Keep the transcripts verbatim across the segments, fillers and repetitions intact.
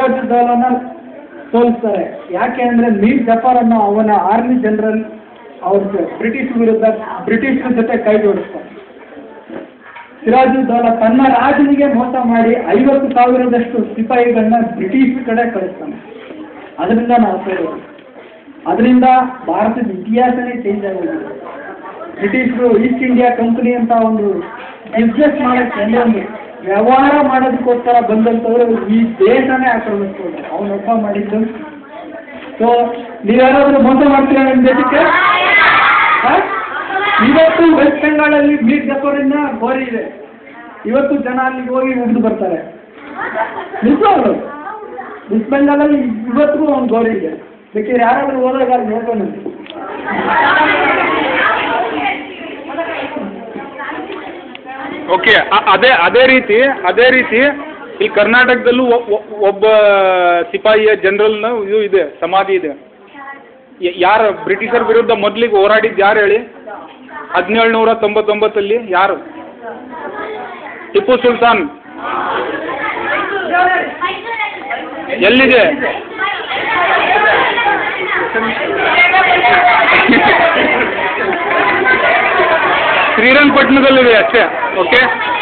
ಸಿರಾಜುದ್ದೌಲನ ಸೋಲಿಸ್ತಾರೆ. ಯಾಕೆ ಅಂದರೆ ಮೀರ್ ಜಫರ್ ಅನ್ನೋ ಅವನ ಆರ್ಮಿ ಜನರಲ್ ಅವ್ರ ಬ್ರಿಟಿಷ್ ವಿರುದ್ಧ ಬ್ರಿಟಿಷರ ಜೊತೆ ಕೈ ಜೋಡಿಸ್ತಾರೆ. ಸಿರಾಜುದ್ದೌಲ ತನ್ನ ರಾಜನಿಗೆ ಮೋಸ ಮಾಡಿ ಐವತ್ತು ಸಾವಿರದಷ್ಟು ಸಿಪಾಯಿಗಳನ್ನ ಬ್ರಿಟಿಷ್ ಕಡೆ ಕಳಿಸ್ತಾನೆ. ಅದರಿಂದ ನಾವು ಸೇರೋದು. ಅದರಿಂದ ಭಾರತದ ಇತಿಹಾಸನೇ ಚೇಂಜ್ ಆಗೋಗಿದೆ. ಬ್ರಿಟಿಷರು ಈಸ್ಟ್ ಇಂಡಿಯಾ ಕಂಪನಿ ಅಂತ ಒಂದು ಬಿಸ್ನೆಸ್ ಮಾಡೋಕ್ಕೆ ಅಂದರೆ ಒಂದು ವ್ಯವಹಾರ ಮಾಡೋದಕ್ಕೋಸ್ಕರ ಬಂದಂಥವ್ರು ಈ ದೇಶನೇ ಆಕ್ರಮಿಸ್ಕೊಂಡ್ರು. ಅವನೊಬ್ಬ ಮಾಡಿದ್ದು. ಸೊ ನೀವ್ಯಾರಾದ್ರೂ ಮೋಸ ಮಾಡ್ತೀರಾ ನಿಮ್ಮ ದೇಶಕ್ಕೆ? ಇವತ್ತು ವೆಸ್ಟ್ ಬೆಂಗಾಳಲ್ಲಿ ಮೀರ್ ಜಫರಿನ ಗೋರಿ ಇದೆ. ಇವತ್ತು ಜನ ಅಲ್ಲಿಗೆ ಹೋಗಿ ಉಗಿದು ಬರ್ತಾರೆ. ನಿಜವಾಗ್ಲು ವೆಸ್ಟ್ ಬೆಂಗಾಲಲ್ಲಿ ಇವತ್ತಿಗೂ ಒಂದು ಗೋರಿ ಇದೆ. ಬೇಕಿದ್ರೆ ಯಾರಾದ್ರೂ ಹೋದಾಗ ಅಲ್ಲಿ ನೋಡ್ಕೊಂಡು ಓಕೆ. ಅದೇ ಅದೇ ರೀತಿ ಅದೇ ರೀತಿ ಈ ಕರ್ನಾಟಕದಲ್ಲೂ ಒಬ್ಬ ಸಿಪಾಯಿಯ ಜನರಲ್ನ ಇದು ಇದೆ, ಸಮಾಧಿ ಇದೆ. ಯಾರು ಬ್ರಿಟಿಷರ ವಿರುದ್ಧ ಮೊದಲಿಗೆ ಹೋರಾಡಿದ್ದು ಯಾರು ಹೇಳಿ? ಹದಿನೇಳು ನೂರ ತೊಂಬತ್ತೊಂಬತ್ತಲ್ಲಿ ಯಾರು? ಟಿಪ್ಪು ಸುಲ್ತಾನ್. ಎಲ್ಲಿದೆ? ಶ್ರೀರಂಗಪಟ್ಟಣದಲ್ಲಿದೆ ಅಷ್ಟೇ. ಓಕೆ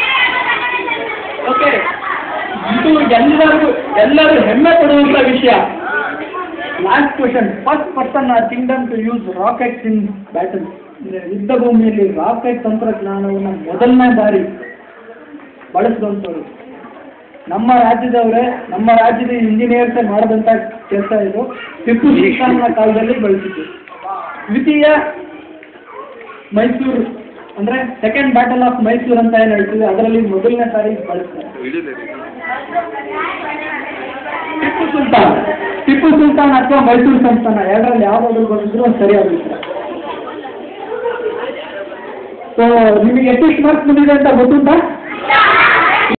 ಓಕೆ ಇದು ಎಲ್ಲರಿಗೂ ಎಲ್ಲರೂ ಹೆಮ್ಮೆ ಪಡುವಂಥ ವಿಷಯ. Last question, first person or kingdom to use rockets in battle. ಯುದ್ಧ ಭೂಮಿಯಲ್ಲಿ ರಾಕೆಟ್ ತಂತ್ರಜ್ಞಾನವನ್ನು ಮೊದಲನೇ ಬಾರಿ ಬಳಸಿದಂಥವ್ರು ನಮ್ಮ ರಾಜ್ಯದವರೇ. ನಮ್ಮ ರಾಜ್ಯದ ಇಂಜಿನಿಯರ್ಸ್ ಮಾಡಿದಂಥ ಕೆಲಸ ಇದು. ಟಿಪ್ಪು ಸುಲ್ತಾನ್ನ ಕಾಲದಲ್ಲಿ ಬಳಸಿದ್ದು. ದ್ವಿತೀಯ ಮೈಸೂರು ಅಂದರೆ ಸೆಕೆಂಡ್ ಬ್ಯಾಟಲ್ ಆಫ್ ಮೈಸೂರು ಅಂತ ಏನು ಹೇಳ್ತೀವಿ, ಅದರಲ್ಲಿ ಮೊದಲನೇ ಸಾರಿ ಬಳಸ್ತಾರೆ. ಟಿಪ್ಪು ಸುಲ್ತಾನ್ ಟಿಪ್ಪು ಸುಲ್ತಾನ್ ಅಥವಾ ಮೈಸೂರು ಸಂಸ್ಥಾನ ಎರಡರಲ್ಲಿ ಯಾವುದಾದ್ರು ಬಂದಿದ್ರು ಅದು ಸರಿಯಾಗುತ್ತೆ. ಸೊ ನಿಮಗೆ ಎಷ್ಟು ಮಾರ್ಕ್ಸ್ ಬಂದಿದೆ ಅಂತ ಗೊತ್ತುಂಟಾ?